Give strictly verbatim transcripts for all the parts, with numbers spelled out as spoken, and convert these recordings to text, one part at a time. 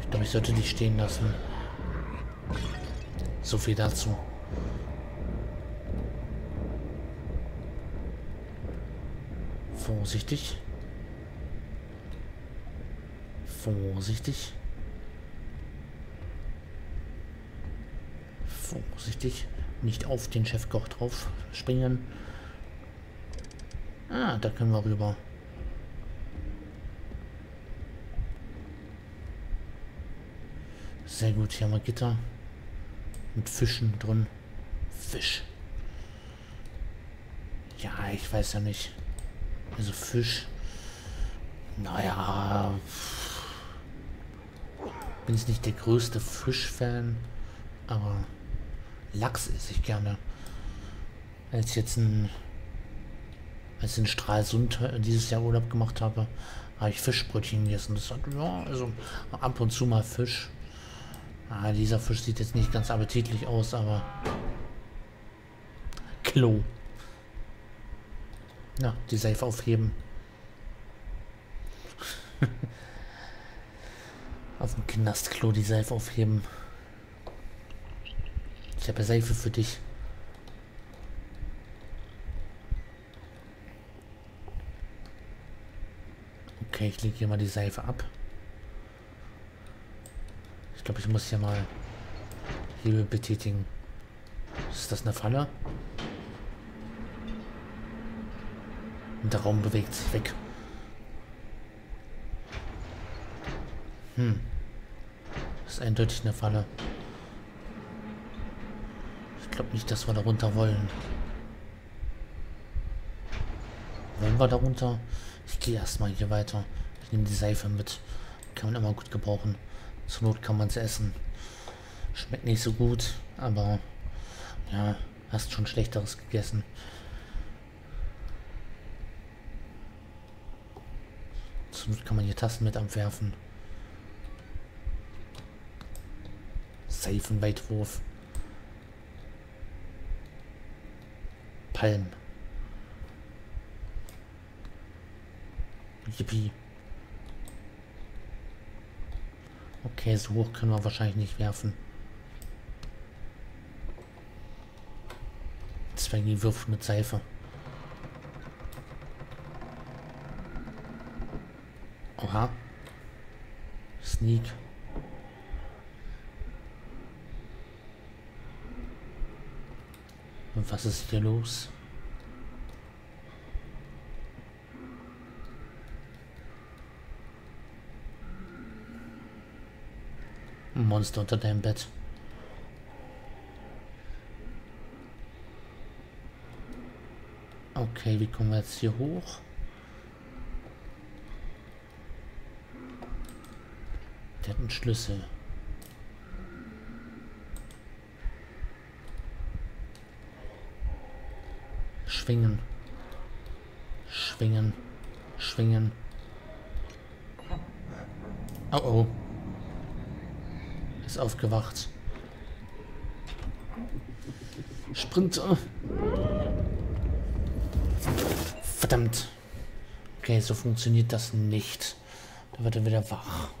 Ich glaube, ich sollte die stehen lassen. So viel dazu. Vorsichtig. Vorsichtig. Vorsichtig. Nicht auf den Chefkoch drauf springen. Ah, da können wir rüber. Sehr gut, hier haben wir Gitter. Mit Fischen drin. Fisch. Ja, ich weiß ja nicht. Also Fisch. Naja. Bin jetzt nicht der größte Fischfan. Aber Lachs esse ich gerne. Als ich jetzt ein als ich in Stralsund dieses Jahr Urlaub gemacht habe, habe ich Fischbrötchen gegessen. Das hat, ja, also ab und zu mal Fisch. Ah, dieser Fisch sieht jetzt nicht ganz appetitlich aus, aber Klo. Ja, die Seife aufheben. Auf dem Knastklo die Seife aufheben. Ich habe Seife für dich. Okay, ich lege hier mal die Seife ab. Ich glaube, ich muss hier mal Hebel betätigen. Ist das eine Falle? Und der Raum bewegt sich weg. Hm. Das ist eindeutig eine Falle. Ich glaube nicht, dass wir da runter wollen. Wollen wir da runter? Ich gehe erstmal hier weiter. Ich nehme die Seife mit. Kann man immer gut gebrauchen. Zur Not kann man es essen. Schmeckt nicht so gut, aber ja, hast schon Schlechteres gegessen. Zur Not kann man hier Tassen mit abwerfen. Seifenweitwurf. Palm. Yippie. Okay, so hoch können wir wahrscheinlich nicht werfen. Zwängi wirft mit Seife. Oha. Sneak. Und was ist hier los? Ein Monster unter deinem Bett. Okay, wie kommen wir jetzt hier hoch? Der hat einen Schlüssel. Schwingen. Schwingen. Schwingen. Oh oh. Ist aufgewacht. Sprinter. Verdammt. Okay, so funktioniert das nicht. Da wird er wieder wach.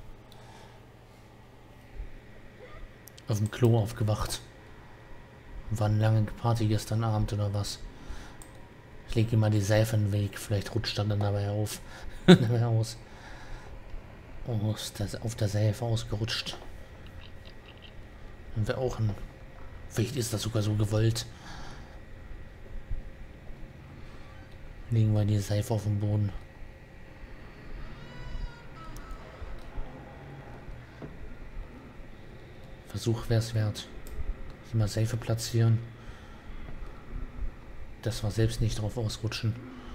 Auf dem Klo aufgewacht. War eine lange Party gestern Abend oder was? Ich lege ihm mal die Seife in den Weg. Vielleicht rutscht er dann dabei auf. dabei aus. Oh, ist das auf der Seife ausgerutscht. Dann wäre auch ein... Vielleicht ist das sogar so gewollt. Legen wir die Seife auf den Boden. Versuch wäre es wert. Hier mal Seife platzieren. Dass wir selbst nicht drauf ausrutschen.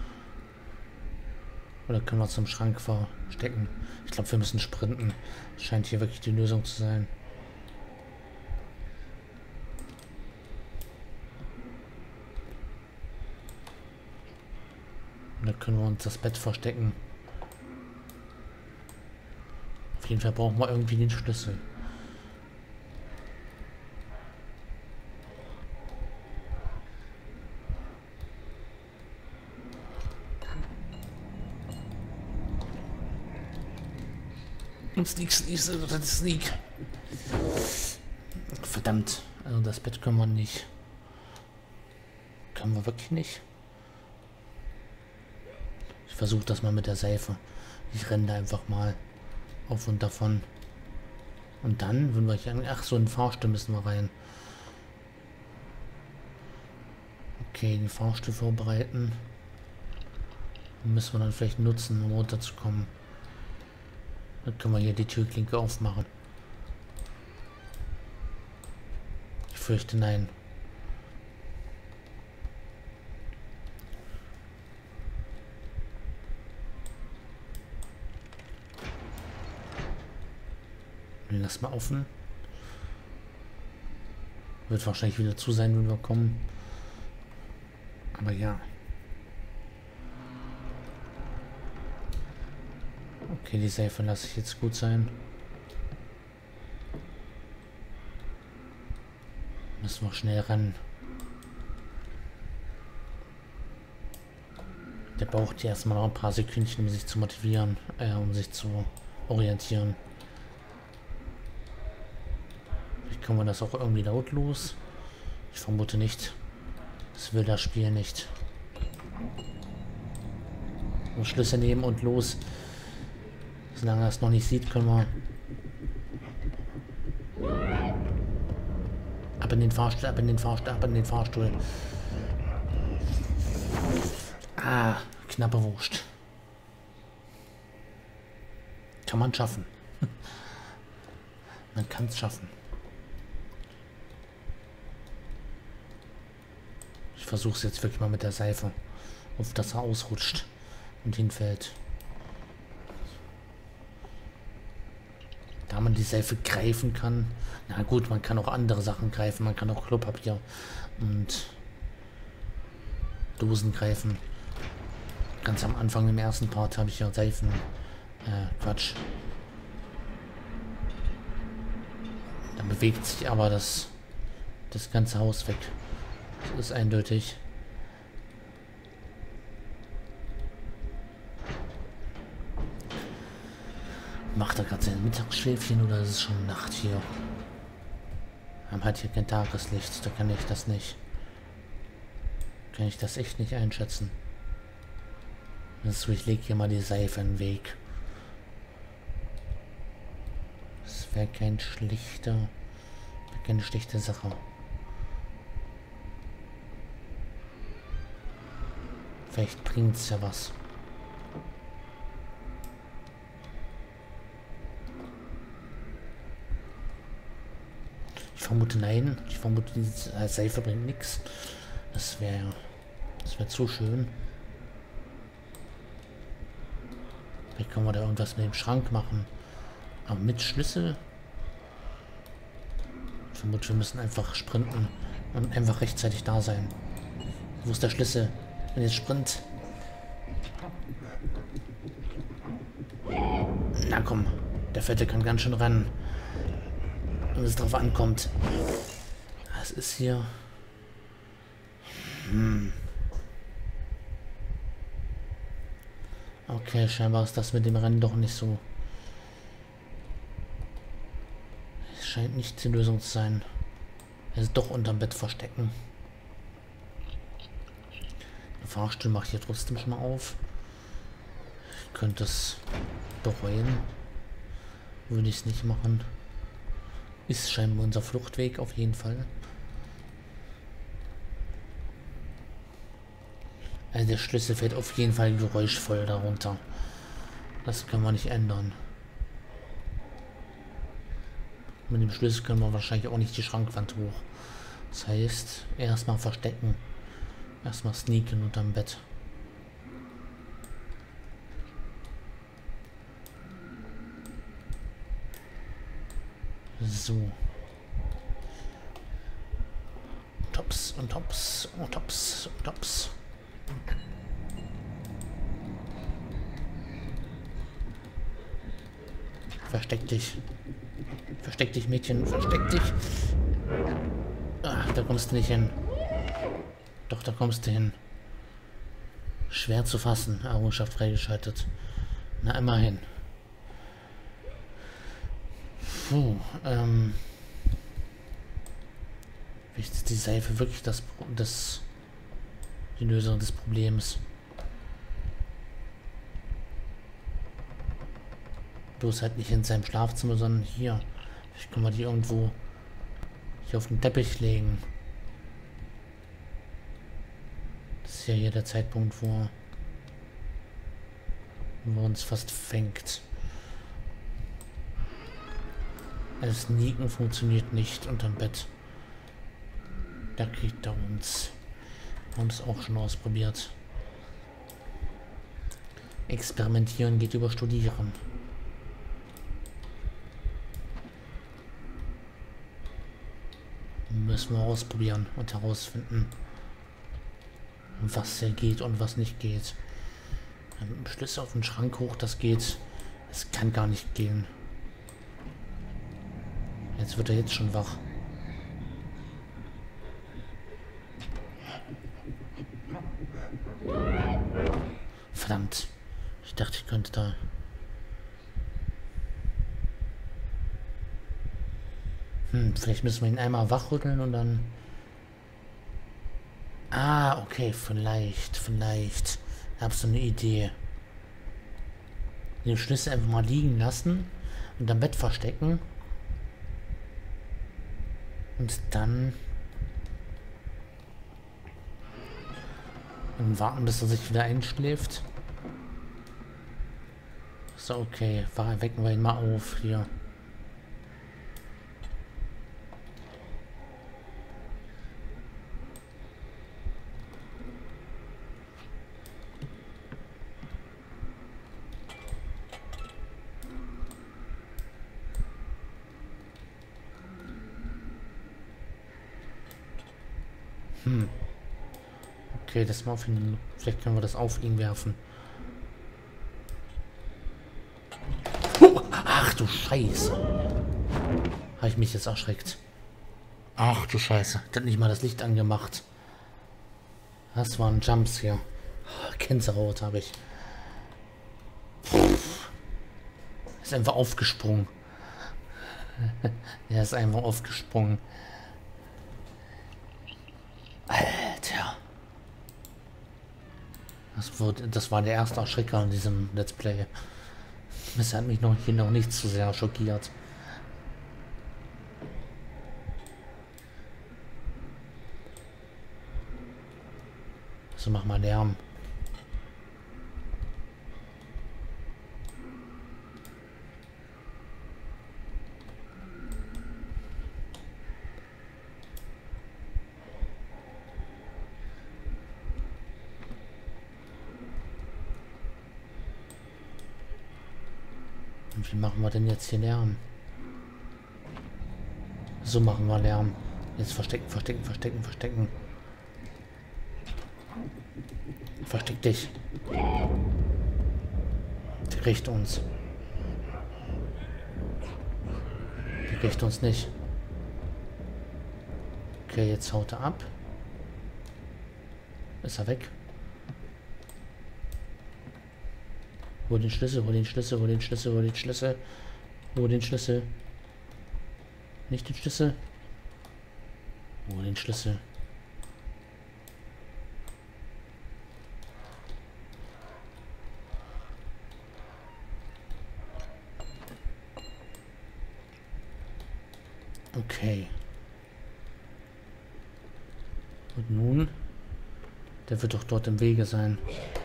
Oder können wir zum Schrank verstecken? Ich glaube, wir müssen sprinten. Scheint hier wirklich die Lösung zu sein. Und da können wir uns das Bett verstecken. Auf jeden Fall brauchen wir irgendwie den Schlüssel. Und Sneak, Sneak, Sneak. Verdammt. Also das Bett können wir nicht. Können wir wirklich nicht. Ich versuche das mal mit der Seife. Ich renne da einfach mal auf und davon. Und dann, wenn wir hier... Ach, so ein Fahrstuhl müssen wir rein. Okay, den Fahrstuhl vorbereiten. Den müssen wir dann vielleicht nutzen, um runterzukommen. Dann können wir hier die Türklinke aufmachen. Ich fürchte, nein. Lass mal offen. Wird wahrscheinlich wieder zu sein, wenn wir kommen. Aber ja. Okay, die Seife lasse ich jetzt gut sein. Müssen wir schnell rennen. Der braucht hier erstmal noch ein paar Sekündchen, um sich zu motivieren, äh, um sich zu orientieren. Vielleicht können wir das auch irgendwie lautlos. Ich vermute nicht. Das will das Spiel nicht. Und Schlüssel nehmen und los. Solange er es noch nicht sieht, können wir ab in den Fahrstuhl, ab in den Fahrstuhl, ab in den Fahrstuhl. Ah, knappe Wurst. Kann man schaffen. Man kann es schaffen. Ich versuche es jetzt wirklich mal mit der Seife, auf dass er ausrutscht und hinfällt. Da man die Seife greifen kann. Na gut, man kann auch andere Sachen greifen. Man kann auch Klopapier und Dosen greifen. Ganz am Anfang im ersten Part habe ich ja Seifen. Äh, Quatsch. Dann bewegt sich aber das, das ganze Haus weg. Das ist eindeutig. Macht er gerade sein Mittagsschläfchen oder ist es schon Nacht hier? Wir haben halt hier kein Tageslicht, da kann ich das nicht. Kann ich das echt nicht einschätzen. Also ich lege hier mal die Seife in den Weg. Das wäre kein schlichter, keine schlichte Sache. Vielleicht bringt es ja was. Ich vermute nein. Ich vermute, diese Seife bringt nichts. Das wäre das wäre zu schön. Vielleicht können wir da irgendwas mit dem Schrank machen. Aber mit Schlüssel? Ich vermute, wir müssen einfach sprinten und einfach rechtzeitig da sein. Wo ist der Schlüssel? Wenn jetzt Sprint. Na komm, der Fette kann ganz schön rennen. Wenn es drauf ankommt. Was ist hier? Hm. Okay, scheinbar ist das mit dem Rennen doch nicht so. Es scheint nicht die Lösung zu sein. Er ist doch unterm Bett verstecken. Den Fahrstuhl mache ich hier trotzdem schon mal auf. Ich könnte es bereuen. Würde ich es nicht machen. Ist scheinbar unser Fluchtweg auf jeden Fall. Also der Schlüssel fällt auf jeden Fall geräuschvoll darunter. Das können wir nicht ändern. Mit dem Schlüssel können wir wahrscheinlich auch nicht die Schrankwand hoch. Das heißt, erstmal verstecken. Erstmal sneaken unterm Bett. So. Tops und Tops und Tops und Tops. Versteck dich. Versteck dich, Mädchen. Versteck dich. Ach, da kommst du nicht hin. Doch, da kommst du hin. Schwer zu fassen. Errungenschaft freigeschaltet. Na, immerhin. Puh, ähm... ist die Seife wirklich das, das die Lösung des Problems? Bloß halt nicht in seinem Schlafzimmer, sondern hier. Vielleicht können wir die irgendwo hier auf den Teppich legen. Das ist ja hier der Zeitpunkt, wo, wo er uns fast fängt. Das Sneaken funktioniert nicht unterm Bett. Da kriegt er uns. Wir haben es auch schon ausprobiert. Experimentieren geht über Studieren. Müssen wir ausprobieren und herausfinden, was hier geht und was nicht geht. Mit dem Schlüssel auf den Schrank hoch, das geht. Es kann gar nicht gehen. Jetzt wird er jetzt schon wach. Verdammt. Ich dachte, ich könnte da... Hm, vielleicht müssen wir ihn einmal wachrütteln und dann... Ah, okay, vielleicht, vielleicht. Ich habe so eine Idee. Den Schlüssel einfach mal liegen lassen und am Bett verstecken. Und dann... Und warten, bis er sich wieder einschläft. So, okay. Wecken wir ihn mal auf hier. Hm. Okay, das mal auf ihn. Vielleicht können wir das auf ihn werfen. Oh, ach du Scheiße. Habe ich mich jetzt erschreckt. Ach du Scheiße. Der hat nicht mal das Licht angemacht. Das war ein Jumpscare. Gänsehaut habe ich. Pff. Ist einfach aufgesprungen. Er ist einfach aufgesprungen. Alter. Das, wurde, das war der erste Erschrecker in diesem Let's Play. Das hat mich noch hier noch nicht zu sehr schockiert. So, mach mal Lärm. Und wie machen wir denn jetzt hier Lärm? So machen wir Lärm. Jetzt verstecken, verstecken, verstecken, verstecken. Versteck dich. Der kriegt uns. Der kriegt uns nicht. Okay, jetzt haut er ab. Ist er weg? Hol den Schlüssel, hol den Schlüssel, hol den Schlüssel, hol den Schlüssel. Hol den Schlüssel. Nicht den Schlüssel. Hol den Schlüssel. Okay. Und nun? Der wird doch dort im Wege sein.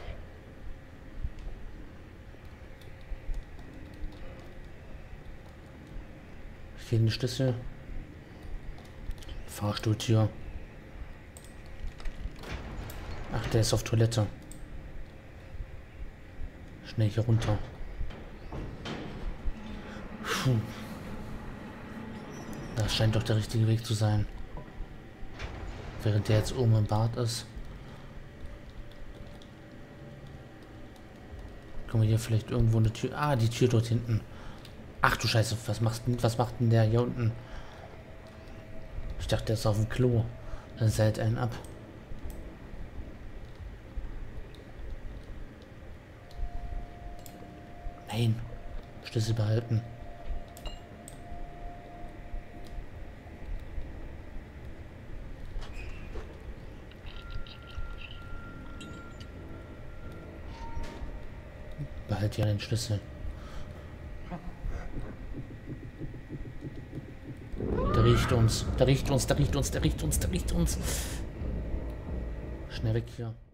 Hier den Schlüssel. Fahrstuhltür. Ach, der ist auf Toilette. Schnell hier runter. Puh. Das scheint doch der richtige Weg zu sein. Während der jetzt oben im Bad ist. Können wir hier vielleicht irgendwo eine Tür... Ah, die Tür dort hinten. Ach du Scheiße, was macht denn, was macht denn der hier unten? Ich dachte, der ist auf dem Klo. Dann seilt einen ab. Nein. Schlüssel behalten. Behalt ja den Schlüssel. Der riecht uns, der riecht uns, der riecht uns, der riecht uns, der riecht uns. Schnell weg hier.